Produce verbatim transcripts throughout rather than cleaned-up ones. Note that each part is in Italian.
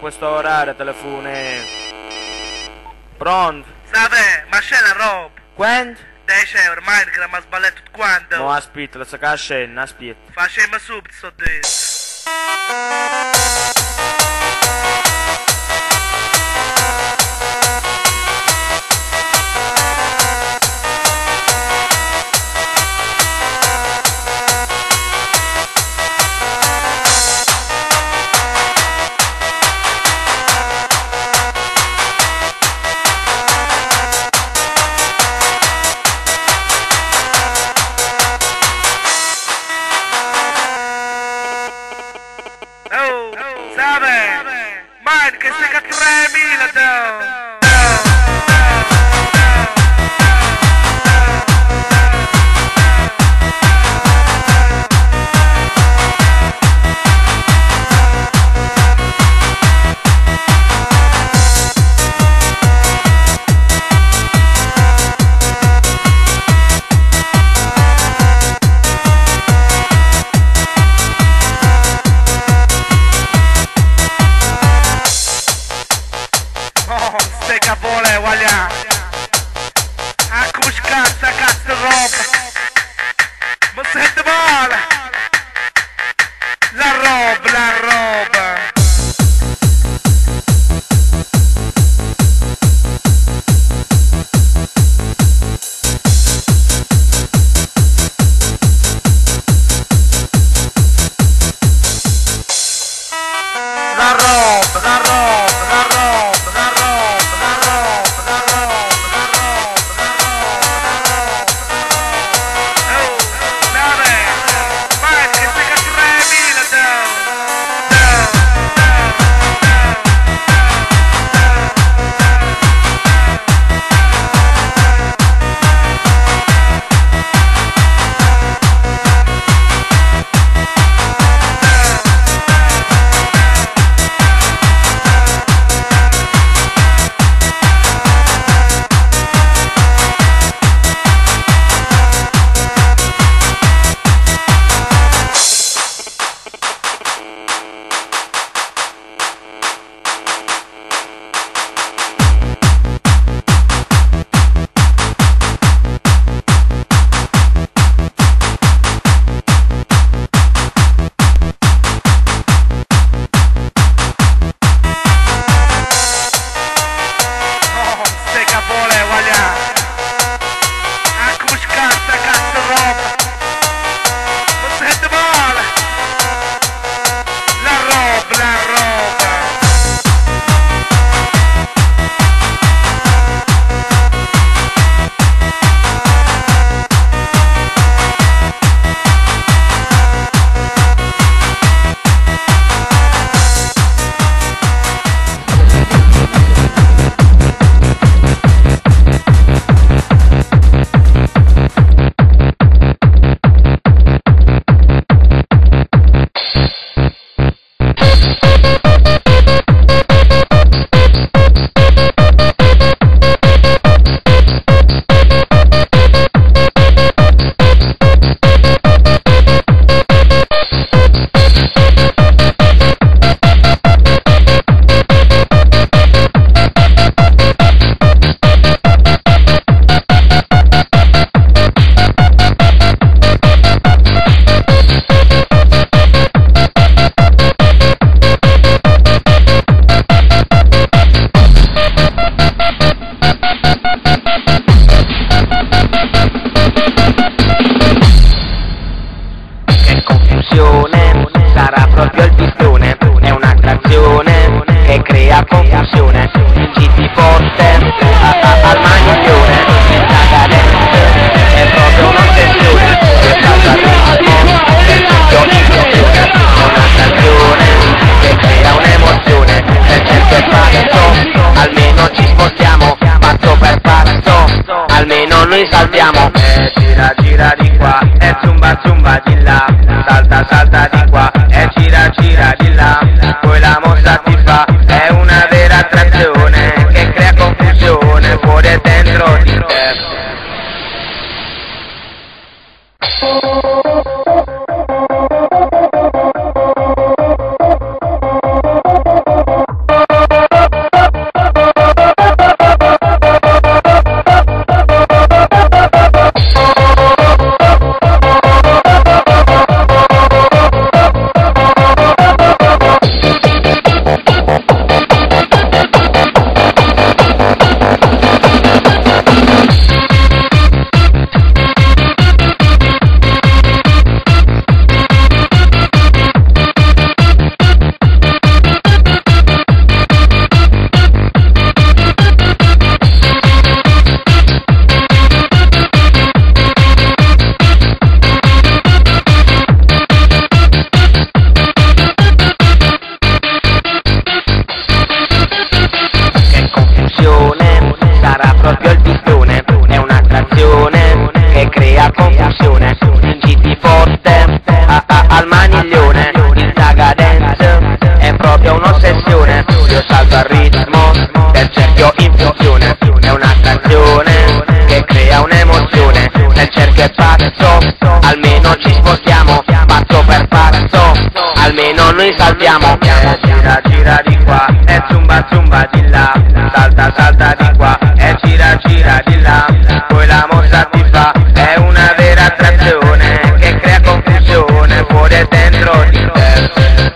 questo orario telefoni. Pronto? Save, ma c'è la roba? Quanto? dieci euro, ormai che la mi sbagliato tutto quanto. No, aspetta, la sa che scena, aspetta. Facciamo subito, sto detto. Oh, Save, man, che sei catturemila, tu! Ste cavole, guarda! A cuscazza, cazzo roba! Ma sente male! La roba, la roba! La roba, la roba, la roba! Sarà proprio il pistone, è un'attrazione che crea confusione. Giti forte a, a, al maglione, senza cadenze, è proprio un'ossessione. Che passa al ritmo, è tutto in comune. È un'attrazione che crea un'emozione. Se tempo è pazzo, almeno ci spostiamo. Pazzo per pazzo, almeno noi saltiamo. E gira gira di qua, e zumba zumba di là. Salta salta di qua, e gira gira di là. Poi la mossa ti fa, è una vera attrazione che crea confusione fuori e dentro di te. almeno ci spostiamo, passo per passo, almeno noi saltiamo. E gira gira di qua, e zumba zumba di là, salta salta di qua, e gira gira di là, poi la mossa ti fa, è una vera attrazione che crea confusione fuori e dentro di te.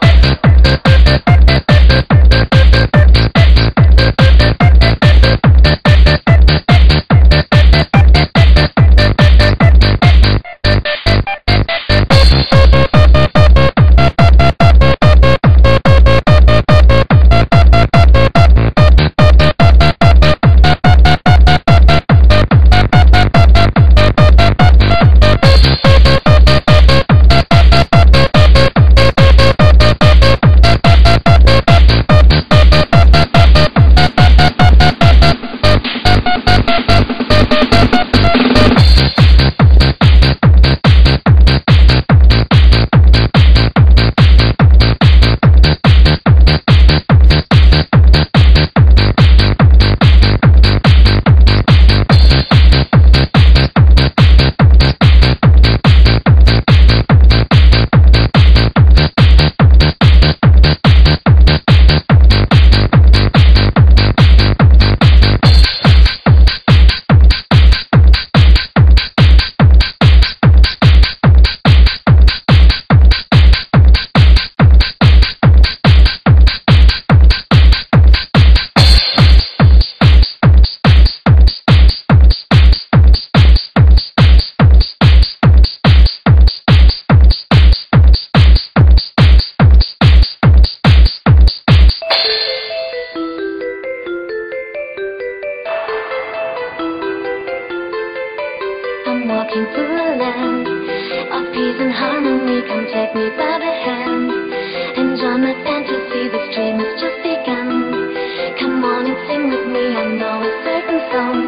Walking through a land of peace and harmony, come take me by the hand. Enjoy my fantasy, this dream has just begun. Come on and sing with me, I know a certain song,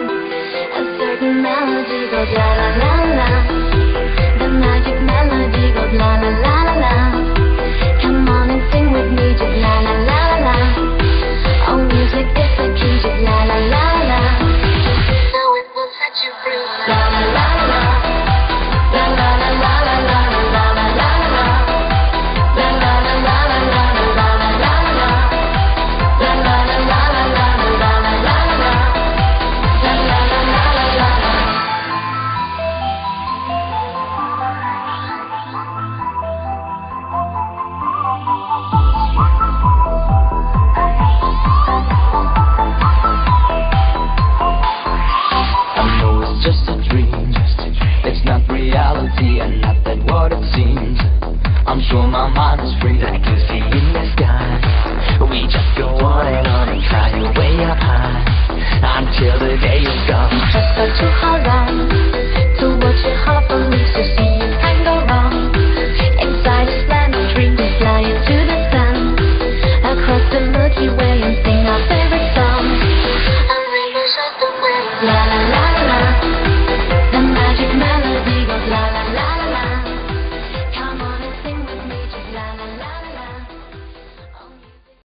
a certain melody goes la la la la. The magic melody goes la la la la la. Come on and sing with me, just la la la la. Oh, music is the key, just la la la la. Just know it will set you free, la la la. And not that what it seems. I'm sure my mind is free, like you see